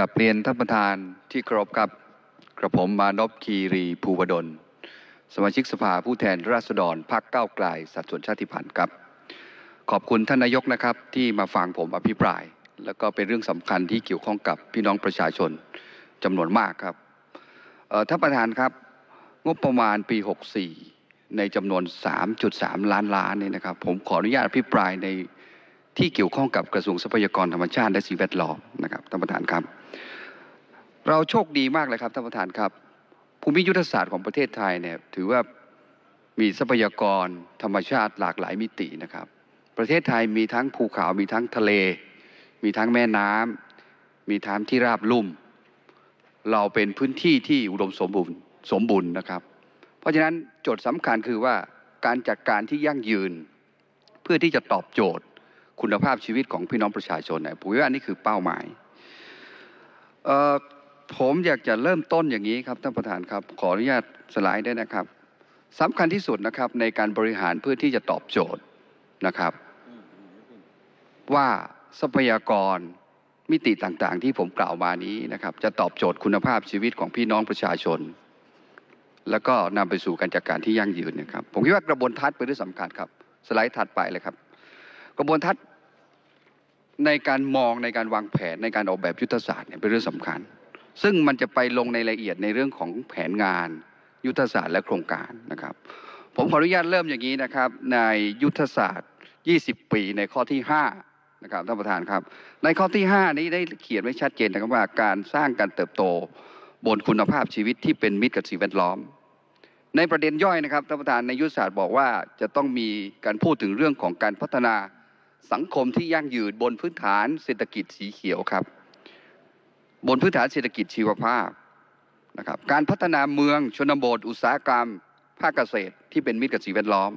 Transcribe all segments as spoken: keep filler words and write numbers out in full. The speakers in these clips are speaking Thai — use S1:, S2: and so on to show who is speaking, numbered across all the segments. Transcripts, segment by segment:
S1: ราบเรียนท่านประธานที่เคารพครับกระผมมานพคีรีภูวดลสมาชิกสภาผู้แทนราษฎรพรรคก้าวไกลสัดส่วนชาติพันธุ์ครับขอบคุณท่านนายกนะครับที่มาฟังผมอภิปรายแล้วก็เป็นเรื่องสำคัญที่เกี่ยวข้องกับพี่น้องประชาชนจำนวนมากครับท่านประธานครับงบประมาณปีหกสี่ในจำนวน สามจุดสาม ล้านล้านนี่นะครับผมขออนุญาตอภิปรายในที่เกี่ยวข้องกับกระทรวงทรัพยากรธรรมชาติและสิ่งแวดล้อมนะครับท่านประธานครับเราโชคดีมากเลยครับท่านประธานครับภูมิยุทธศาสตร์ของประเทศไทยเนี่ยถือว่ามีทรัพยากรธรรมชาติหลากหลายมิตินะครับประเทศไทยมีทั้งภูเขามีทั้งทะเลมีทั้งแม่น้ำมีทั้งที่ราบลุ่มเราเป็นพื้นที่ที่อุดมสมบูรณ์สมบูรณ์นะครับเพราะฉะนั้นโจทย์สำคัญคือว่าการจัดการที่ยั่งยืนเพื่อที่จะตอบโจทย์คุณภาพชีวิตของพี่น้องประชาชนเนี่ยผมว่านี่คือเป้าหมายเอ่อผมอยากจะเริ่มต้นอย่างนี้ครับท่านประธานครับขออนุญาตสไลด์ได้นะครับสำคัญที่สุดนะครับในการบริหารเพื่อที่จะตอบโจทย์นะครับว่าทรัพยากรมิติต่างๆที่ผมกล่าวมานี้นะครับจะตอบโจทย์คุณภาพชีวิตของพี่น้องประชาชนแล้วก็นำไปสู่การจัดการที่ยั่งยืนนะครับผมคิดว่ากระบวนทัศน์เป็นเรื่องสำคัญครับสไลด์ถัดไปเลยครับกระบวนทัศน์ในการมองในการวางแผนในการออกแบบยุทธศาสตร์เนี่ยเป็นเรื่องสำคัญซึ่งมันจะไปลงในรายละเอียดในเรื่องของแผนงานยุทธศาสตร์และโครงการนะครับผมขออนุญาตเริ่มอย่างนี้นะครับในยุทธศาสตร์ยี่สิบปีในข้อที่ห้านะครับท่านประธานครับในข้อที่ห้านี้ได้เขียนไว้ชัดเจนนะครับว่าการสร้างการเติบโตบนคุณภาพชีวิตที่เป็นมิตรกับสิ่งแวดล้อมในประเด็นย่อยนะครับท่านประธานในยุทธศาสตร์บอกว่าจะต้องมีการพูดถึงเรื่องของการพัฒนาสังคมที่ยั่งยืนบนพื้นฐานเศรษฐกิจสีเขียวครับบนพื้นฐานเศรษฐกิจชีวภาพนะครับการพัฒนาเมืองชนบทอุตสาหกรรมภาคเกษตรที่เป็นมิตรกับสิ่งแวดล้อม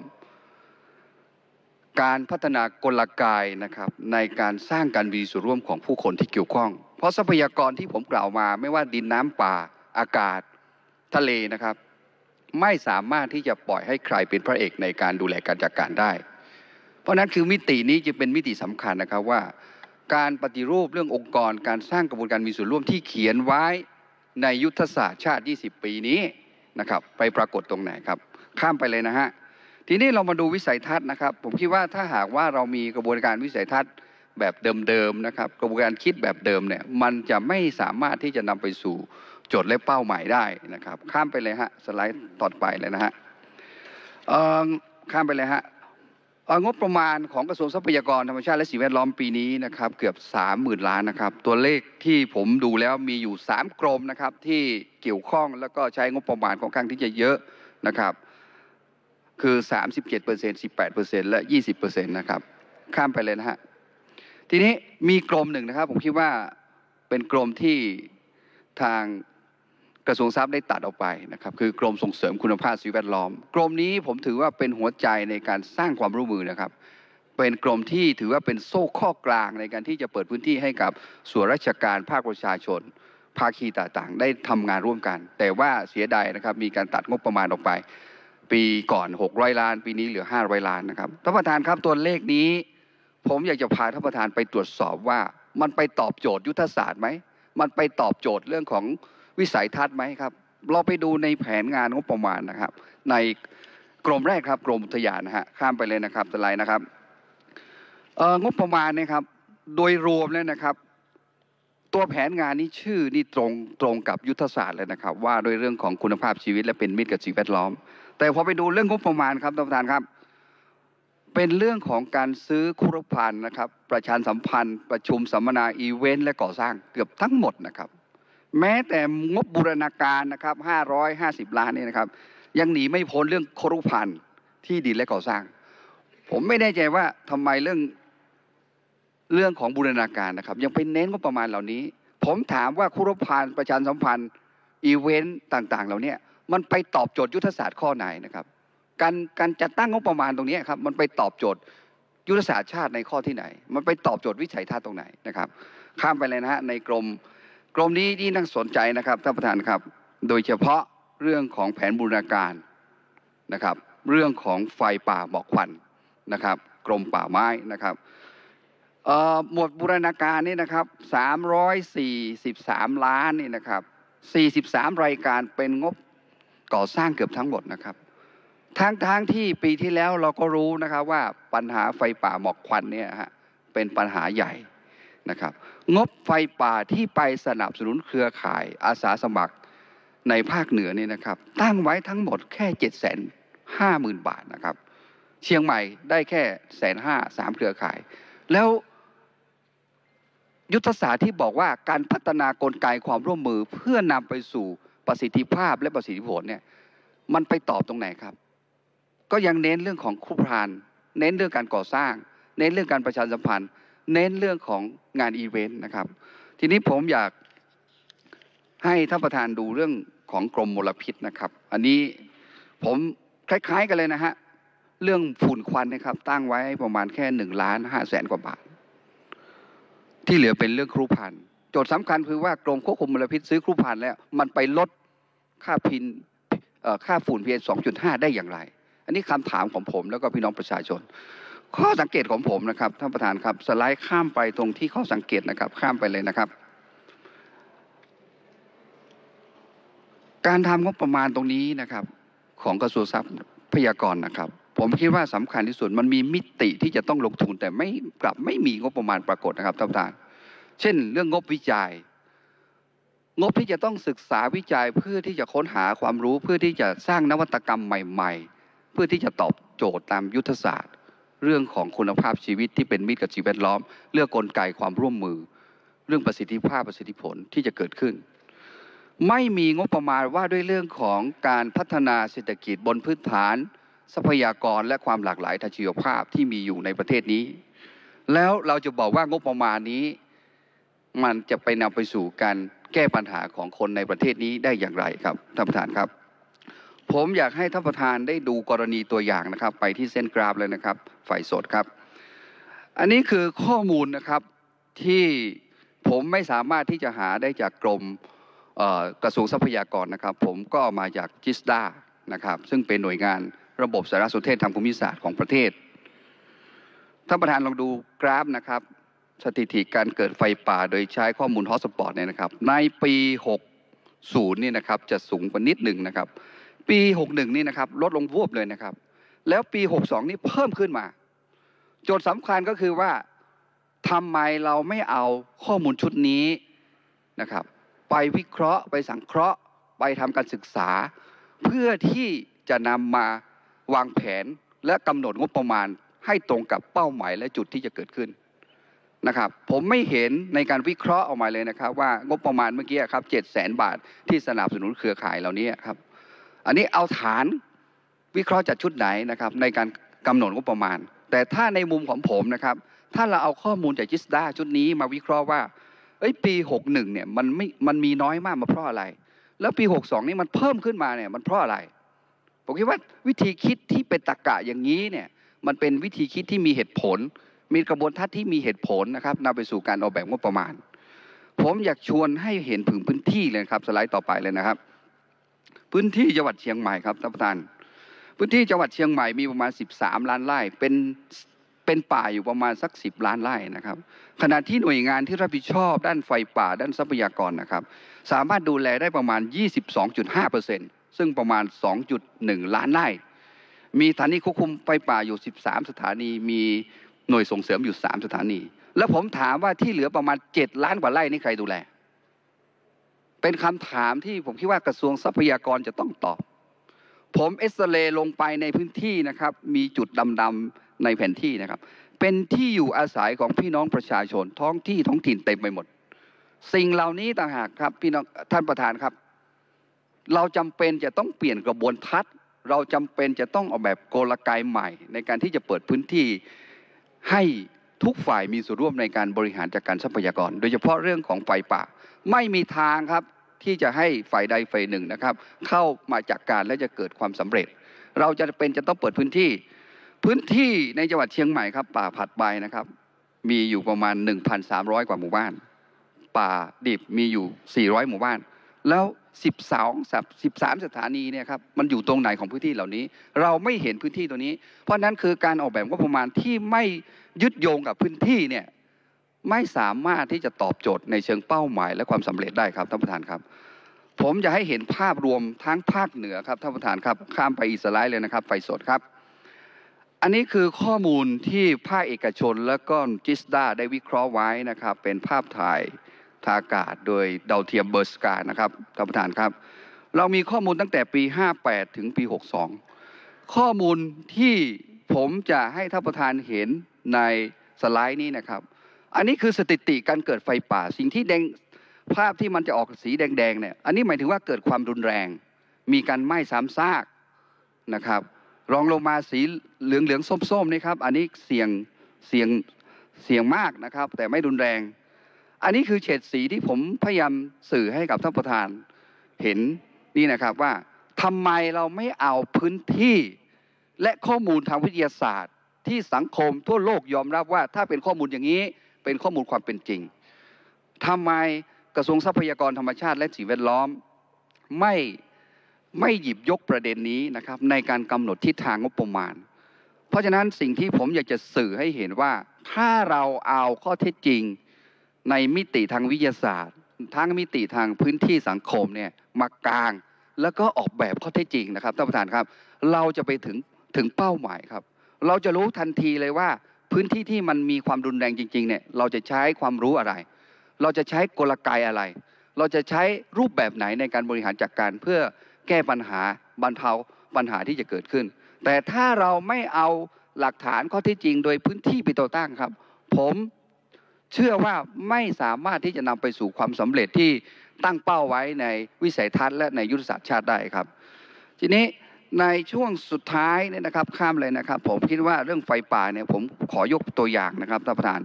S1: การพัฒนากลไกนะครับในการสร้างการมีส่วนร่วมของผู้คนที่เกี่ยวข้องเพราะทรัพยากรที่ผมกล่าวมาไม่ว่าดินน้ำป่าอากาศทะเลนะครับไม่สามารถที่จะปล่อยให้ใครเป็นพระเอกในการดูแลการจัดการได้เพราะนั้นคือมิตินี้จะเป็นมิติสำคัญนะครับว่าการปฏิรูปเรื่ององค์กรการสร้างกระบวนการมีส่วนร่วมที่เขียนไว้ในยุทธศาสตร์ชาติยี่สิบปีนี้นะครับไปปรากฏตรงไหนครับข้ามไปเลยนะฮะทีนี้เรามาดูวิสัยทัศน์นะครับผมคิดว่าถ้าหากว่าเรามีกระบวนการวิสัยทัศน์แบบเดิมๆนะครับกระบวนการคิดแบบเดิมเนี่ยมันจะไม่สามารถที่จะนำไปสู่โจทย์และเป้าหมายได้นะครับข้ามไปเลยฮะสไลด์ต่อไปเลยนะฮะข้ามไปเลยฮะงบประมาณของกระทรวงทรัพยากรธรรมชาติและสิ่งแวดล้อมปีนี้นะครับเกือบสามหมื่นล้านนะครับตัวเลขที่ผมดูแล้วมีอยู่สามกรมนะครับที่เกี่ยวข้องแล้วก็ใช้งบประมาณค่อนข้างที่จะเยอะนะครับคือ สามสิบเจ็ดเปอร์เซ็นต์ สิบแปดเปอร์เซ็นต์ และ ยี่สิบเปอร์เซ็นต์ นะครับข้ามไปเลยนะฮะทีนี้มีกรมหนึ่งนะครับผมคิดว่าเป็นกรมที่ทางกระทรวงทรัพย์ได้ตัดออกไปนะครับคือกรมส่งเสริมคุณภาพสิ่งแวดล้อมกรมนี้ผมถือว่าเป็นหัวใจในการสร้างความร่วมมือนะครับเป็นกรมที่ถือว่าเป็นโซ่ข้อกลางในการที่จะเปิดพื้นที่ให้กับส่วนราชการภาคประชาชนภาคีต่างๆได้ทำงานร่วมกันแต่ว่าเสียดายนะครับมีการตัดงบประมาณออกไปปีก่อนหกร้อยล้านปีนี้เหลือห้าร้อยล้านนะครับท่านประธานครับตัวเลขนี้ผมอยากจะพาท่านประธานไปตรวจสอบว่ามันไปตอบโจทย์ยุทธศาสตร์ไหมมันไปตอบโจทย์เรื่องของวิสัยทัศน์ไหมครับเราไปดูในแผนงานงบประมาณนะครับในกรมแรกครับกรมอุทยานนะฮะข้ามไปเลยนะครับสไลด์นะครับงบประมาณเนี่ยครับโดยรวมแล้วนะครับตัวแผนงานนี้ชื่อนี่ตรงตรงกับยุทธศาสตร์เลยนะครับว่าโดยเรื่องของคุณภาพชีวิตและเป็นมิตรกับสิ่งแวดล้อมแต่พอไปดูเรื่องงบประมาณครับท่านประธานครับเป็นเรื่องของการซื้อคุรพันธ์นะครับประชาสัมพันธ์ประชุมสัมมนาอีเวนต์และก่อสร้างเกือบทั้งหมดนะครับแม้แต่งบบูรณาการนะครับห้าร้อยห้าสิบล้านนี่นะครับยังหนีไม่พ้นเรื่องคุรพันธ์ที่ดินและก่อสร้างผมไม่แน่ใจว่าทำไมเรื่องเรื่องของบูรณาการนะครับยังไปเน้นงบประมาณเหล่านี้ผมถามว่าคุรพันธ์ประชาสัมพันธ์อีเวนต์ต่างๆเหล่านี้มันไปตอบโจทย์ยุทธศาสตร์ข้อไหนนะครับการการจัดตั้งงบประมาณตรงนี้ครับมันไปตอบโจทย์ยุทธศาสตร์ชาติในข้อที่ไหนมันไปตอบโจทย์วิสัยทัศน์ตรงไหนนะครับข้ามไปเลยนะฮะในกรมกรมนี้ที่น่าสนใจนะครับท่านประธานครับโดยเฉพาะเรื่องของแผนบูรณาการนะครับเรื่องของไฟป่าหมอกควันนะครับกรมป่าไม้นะครับหมวดบูรณาการนี่นะครับสามร้อยสี่สิบสามล้านนี่นะครับสี่สิบสามรายการเป็นงบก่อสร้างเกือบทั้งหมดนะครับทั้งทั้งที่ปีที่แล้วเราก็รู้นะครับว่าปัญหาไฟป่าหมอกควันเนี่ยฮะเป็นปัญหาใหญ่นะครับงบไฟป่าที่ไปสนับสนุนเครือข่ายอาสาสมัครในภาคเหนือนี่นะครับตั้งไว้ทั้งหมดแค่เจ็ดแสนห้าหมื่นบาทนะครับเชียงใหม่ได้แค่แสนห้าสามเครือข่ายแล้วยุทธศาสตร์ที่บอกว่าการพัฒนากลไกความร่วมมือเพื่อนำไปสู่ประสิทธิภาพและประสิทธิผลเนี่ยมันไปตอบตรงไหนครับก็ยังเน้นเรื่องของครูพรานเน้นเรื่องการก่อสร้างเน้นเรื่องการประชาสัมพันธ์เน้นเรื่องของงานอีเวนต์นะครับทีนี้ผมอยากให้ท่านประธานดูเรื่องของกรมมลพิษนะครับอันนี้ผมคล้ายๆกันเลยนะฮะเรื่องฝุ่นควันนะครับตั้งไว้ประมาณแค่หนึ่งล้านห้าแสนกว่าบาทที่เหลือเป็นเรื่องครูพันธุ์โจทย์สำคัญคือว่ากรมควบคุมมลพิษซื้อครูพันธุ์แล้วมันไปลดค่าพินค่าฝุ่น พี เอ็ม สองจุดห้า ได้อย่างไรอันนี้คำถามของผมแล้วก็พี่น้องประชาชนข้อสังเกตของผมนะครับท่านประธานครับสไลด์ข้ามไปตรงที่ข้อสังเกตนะครับข้ามไปเลยนะครับการทำงบประมาณตรงนี้นะครับของกระทรวงทรัพยากรนะครับผมคิดว่าสำคัญที่สุดมันมีมิติที่จะต้องลงทุนแต่ไม่กลับไม่มีงบประมาณปรากฏนะครับท่านประธานเช่นเรื่องงบวิจัยงบที่จะต้องศึกษาวิจัยเพื่อที่จะค้นหาความรู้เพื่อที่จะสร้างนวัตกรรมใหม่ๆเพื่อที่จะตอบโจทย์ตามยุทธศาสตร์เรื่องของคุณภาพชีวิตที่เป็นมิตรกับสิ่งแวดล้อมเรื่องกลไกความร่วมมือเรื่องประสิทธิภาพประสิทธิผลที่จะเกิดขึ้นไม่มีงบประมาณว่าด้วยเรื่องของการพัฒนาเศรษฐกิจบนพื้นฐานทรัพยากรและความหลากหลายทางชีวภาพที่มีอยู่ในประเทศนี้แล้วเราจะบอกว่างบประมาณนี้มันจะไปนำไปสู่การแก้ปัญหาของคนในประเทศนี้ได้อย่างไรครับท่านประธานครับผมอยากให้ท่านประธานได้ดูกรณีตัวอย่างนะครับไปที่เส้นกราฟเลยนะครับไฟสดครับอันนี้คือข้อมูลนะครับที่ผมไม่สามารถที่จะหาได้จากกรมกระทรวงทรัพยากรนะครับผมก็เอามาจากจิสดานะครับซึ่งเป็นหน่วยงานระบบสารสนเทศทางภูมิศาสตร์ของประเทศท่านประธานลองดูกราฟนะครับสถิติการเกิดไฟป่าโดยใช้ข้อมูลฮอตสปอตเนี่ยนะครับในปีหกสิบนี่นะครับจะสูงกว่านิดหนึ่งนะครับปีหกสิบเอ็ดนี่นะครับลดลงวูบเลยนะครับแล้วปีหกสิบสองนี่เพิ่มขึ้นมาโจทย์สำคัญก็คือว่าทำไมเราไม่เอาข้อมูลชุดนี้นะครับไปวิเคราะห์ไปสังเคราะห์ไปทำการศึกษาเพื่อที่จะนำมาวางแผนและกำหนดงบประมาณให้ตรงกับเป้าหมายและจุดที่จะเกิดขึ้นนะครับผมไม่เห็นในการวิเคราะห์ออกมาเลยนะครับว่างบประมาณเมื่อกี้ครับเจ็ดแสนบาทที่สนับสนุนเครือข่ายเหล่านี้ครับอันนี้เอาฐานวิเคราะห์จากชุดไหนนะครับในการกำหนดงบประมาณแต่ถ้าในมุมของผมนะครับถ้าเราเอาข้อมูลจากจิสดาชุดนี้มาวิเคราะห์ว่าเอ้ยปีหกสิบเอ็ดเนี่ยมันไม่มันมีน้อยมากมาเพราะอะไรแล้วปีหกสิบสองนี่มันเพิ่มขึ้นมาเนี่ยมันเพราะอะไรผมคิดว่าวิธีคิดที่เป็นตรรกะอย่างนี้เนี่ยมันเป็นวิธีคิดที่มีเหตุผลมีกระบวนทัศน์ที่มีเหตุผลนะครับนำไปสู่การออกแบบงบประมาณผมอยากชวนให้เห็นถึงพื้นที่เลยครับสไลด์ต่อไปเลยนะครับพื้นที่จังหวัดเชียงใหม่ครับท่านประธานพื้นที่จังหวัดเชียงใหม่มีประมาณสิบสามล้านไร่เป็นเป็นป่าอยู่ประมาณสักสิบล้านไร่นะครับขณะที่หน่วยงานที่รับผิดชอบด้านไฟป่าด้านทรัพยากรนะครับสามารถดูแลได้ประมาณ ยี่สิบสองจุดห้าเปอร์เซ็นต์ ซึ่งประมาณ สองจุดหนึ่ง ล้านไร่มีสถานีควบคุมไฟป่าอยู่สิบสามสถานีมีหน่วยส่งเสริมอยู่สามสถานีแล้วผมถามว่าที่เหลือประมาณเจ็ดล้านกว่าไร่นี่ใครดูแลเป็นคำถามที่ผมคิดว่ากระทรวงทรัพยากรจะต้องตอบผมเอ็กซเรย์ลงไปในพื้นที่นะครับมีจุดดำๆในแผนที่นะครับเป็นที่อยู่อาศัยของพี่น้องประชาชนท้องที่ท้องถิ่นเต็มไปหมดสิ่งเหล่านี้ต่างหากครับพี่น้องท่านประธานครับเราจำเป็นจะต้องเปลี่ยนกระบวนทัศน์เราจำเป็นจะต้องออกแบบกลไกใหม่ในการที่จะเปิดพื้นที่ให้ทุกฝ่ายมีส่วนร่วมในการบริหารจัดการทรัพยากรโดยเฉพาะเรื่องของไฟป่าไม่มีทางครับที่จะให้ฝ่ายใดฝ่ายหนึ่งนะครับเข้ามาจัดการและจะเกิดความสำเร็จเราจะเป็นจะต้องเปิดพื้นที่พื้นที่ในจังหวัดเชียงใหม่ครับป่าผัดใบนะครับมีอยู่ประมาณ หนึ่งพันสามร้อย กว่าหมู่บ้านป่าดิบมีอยู่สี่ร้อยหมู่บ้านแล้วสิบสอง สิบสามสถานีเนี่ยครับมันอยู่ตรงไหนของพื้นที่เหล่านี้เราไม่เห็นพื้นที่ตัวนี้เพราะนั้นคือการออกแบบงบประมาณที่ไม่ยึดโยงกับพื้นที่เนี่ยไม่สามารถที่จะตอบโจทย์ในเชิงเป้าหมายและความสำเร็จได้ครับท่านประธานครับผมจะให้เห็นภาพรวมทั้งภาคเหนือครับท่านประธานครับข้ามไปอีกสไลด์เลยนะครับไฟสดครับอันนี้คือข้อมูลที่ภาคเอกชนและก็จิสดาได้วิเคราะห์ไว้นะครับเป็นภาพถ่ายทางอากาศโดยดาวเทียมเบอร์สกานะครับท่านประธานครับเรามีข้อมูลตั้งแต่ปีห้าแปดถึงปีหกสองข้อมูลที่ผมจะให้ท่านประธานเห็นในสไลด์นี้นะครับอันนี้คือสถิติการเกิดไฟป่าสิ่งที่แดงภาพที่มันจะออกสีแดงๆเนี่ยอันนี้หมายถึงว่าเกิดความรุนแรงมีการไหม้ซ้ำซากนะครับรองลงมาสีเหลืองๆส้มๆนี่ครับอันนี้เสี่ยงเสี่ยงเสี่ยงมากนะครับแต่ไม่รุนแรงอันนี้คือเฉดสีที่ผมพยายามสื่อให้กับท่านประธานเห็นนี่นะครับว่าทำไมเราไม่เอาพื้นที่และข้อมูลทางวิทยาศาสตร์ที่สังคมทั่วโลกยอมรับว่าถ้าเป็นข้อมูลอย่างนี้เป็นข้อมูลความเป็นจริงทำไมกระทรวงทรัพยากรธรรมชาติและสิ่งแวดล้อมไม่ไม่หยิบยกประเด็นนี้นะครับในการกำหนดทิศทางงบประมาณเพราะฉะนั้นสิ่งที่ผมอยากจะสื่อให้เห็นว่าถ้าเราเอาข้อเท็จจริงในมิติทางวิทยาศาสตร์ทั้งมิติทางพื้นที่สังคมเนี่ยมากางแล้วก็ออกแบบข้อเท็จจริงนะครับท่านประธานครับเราจะไปถึงถึงเป้าหมายครับเราจะรู้ทันทีเลยว่าพื้นที่ที่มันมีความรุนแรงจริงๆเนี่ยเราจะใช้ความรู้อะไรเราจะใช้กลไกอะไรเราจะใช้รูปแบบไหนในการบริหารจัดการเพื่อแก้ปัญหาบรรเทาปัญหาที่จะเกิดขึ้นแต่ถ้าเราไม่เอาหลักฐานข้อเท็จจริงโดยพื้นที่เป็นตัวตั้งครับผมเชื่อว่าไม่สามารถที่จะนำไปสู่ความสำเร็จที่ตั้งเป้าไว้ในวิสัยทัศน์และในยุทธศาสตร์ชาติได้ครับทีนี้ในช่วงสุดท้ายเนี่ยนะครับข้ามเลยนะครับผมคิดว่าเรื่องไฟป่าเนี่ยผมขอยกตัวอย่างนะครับท่านประธาน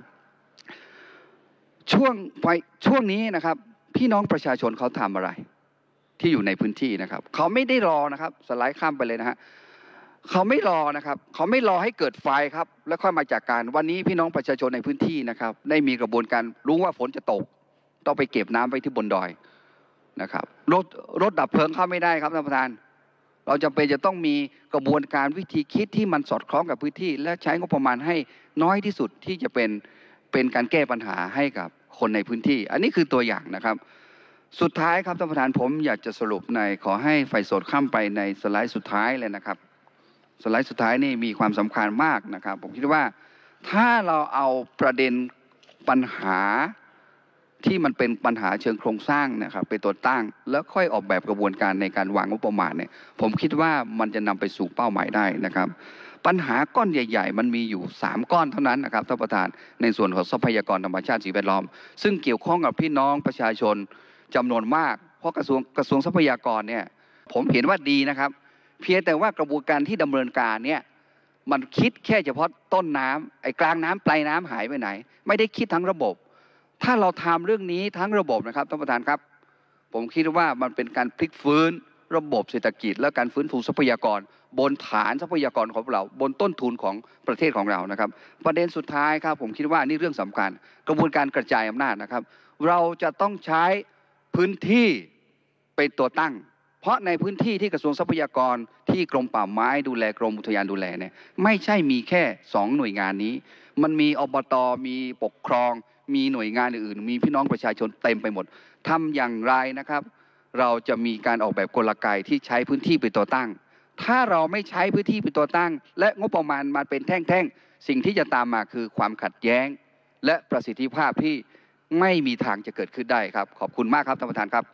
S1: ช่วงไฟช่วงนี้นะครับพี่น้องประชาชนเขาทำอะไรที่อยู่ในพื้นที่นะครับเขาไม่ได้รอนะครับสไลด์ข้ามไปเลยนะฮะเขาไม่รอนะครับเขาไม่รอให้เกิดไฟครับแล้วค่อยมาจากการวันนี้พี่น้องประชาชนในพื้นที่นะครับได้มีกระบวนการรู้ว่าฝนจะตกต้องไปเก็บน้ำไว้ที่บนดอยนะครับรถรถดับเพลิงเข้าไม่ได้ครับท่านประธานเราจำเป็นจะต้องมีกระบวนการวิธีคิดที่มันสอดคล้องกับพื้นที่และใช้งบประมาณให้น้อยที่สุดที่จะเป็นเป็นการแก้ปัญหาให้กับคนในพื้นที่อันนี้คือตัวอย่างนะครับสุดท้ายครับท่านประธานผมอยากจะสรุปในขอให้ไฟสดข้ามไปในสไลด์สุดท้ายเลยนะครับสไลด์สุดท้ายนี่มีความสำคัญมากนะครับผมคิดว่าถ้าเราเอาประเด็นปัญหาที่มันเป็นปัญหาเชิงโครงสร้างนะครับเป็นตัวตั้งแล้วค่อยออกแบบกระบวนการในการวางงบประมาณเนี่ยผมคิดว่ามันจะนำไปสู่เป้าหมายได้นะครับปัญหาก้อนใหญ่ๆมันมีอยู่สามก้อนเท่านั้นนะครับท่านประธานในส่วนของทรัพยากรธรรมชาติสิ่งแวดล้อมซึ่งเกี่ยวข้องกับพี่น้องประชาชนจำนวนมากเพราะกระทรวงกระทรวงทรัพยากรเนี่ยผมเห็นว่าดีนะครับเพียงแต่ว่ากระบวนการที่ดำเนินการเนี่ยมันคิดแค่เฉพาะต้นน้ำไอ้กลางน้ำปลายน้ำหายไปไหนไม่ได้คิดทั้งระบบถ้าเราทำเรื่องนี้ทั้งระบบนะครับท่านประธานครับผมคิดว่ามันเป็นการพลิกฟื้นระบบเศรษฐกิจและการฟื้นฟูทรัพยากรบนฐานทรัพยากรของเราบนต้นทุนของประเทศของเรานะครับประเด็นสุดท้ายครับผมคิดว่านี่เรื่องสำคัญกระบวนการกระจายอำนาจนะครับเราจะต้องใช้พื้นที่เป็นตัวตั้งเพราะในพื้นที่ที่กระทรวงทรัพยากรที่กรมป่าไม้ดูแลกรมอุทยานดูแลเนี่ยไม่ใช่มีแค่สองหน่วยงานนี้มันมีอบต.มีปกครองมีหน่วยงานอื่นๆมีพี่น้องประชาชนเต็มไปหมดทำอย่างไรนะครับเราจะมีการออกแบบกลไกที่ใช้พื้นที่เป็นตัวตั้งถ้าเราไม่ใช้พื้นที่เป็นตัวตั้งและงบประมาณมาเป็นแท่งๆสิ่งที่จะตามมาคือความขัดแย้งและประสิทธิภาพที่ไม่มีทางจะเกิดขึ้นได้ครับขอบคุณมากครับท่านประธานครับ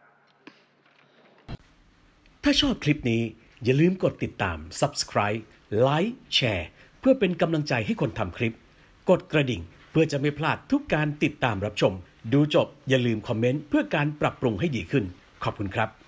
S2: ถ้าชอบคลิปนี้อย่าลืมกดติดตาม ซับสไครบ์ ไลค์ แชร์ เพื่อเป็นกำลังใจให้คนทำคลิปกดกระดิ่งเพื่อจะไม่พลาดทุกการติดตามรับชมดูจบอย่าลืมคอมเมนต์เพื่อการปรับปรุงให้ดีขึ้นขอบคุณครับ